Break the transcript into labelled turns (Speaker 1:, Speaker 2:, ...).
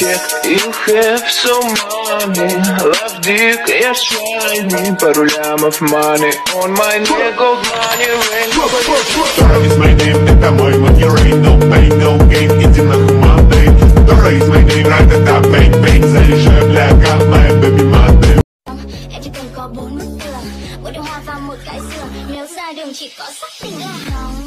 Speaker 1: check, you have some money. Love dick, yes, try me. Пару лямов money on my neck, gold money ring.
Speaker 2: Dora is my name, это мой money rain. No pain, no gain, иди нахуй модель. Dora is my name, right at that bang bang. Заряжаю, бля, как моя baby модель.
Speaker 3: Em chỉ cần có 4 bức tường, một đôi hoa và một cái giường. Nếu ra đường chỉ có sắc tình là hồng.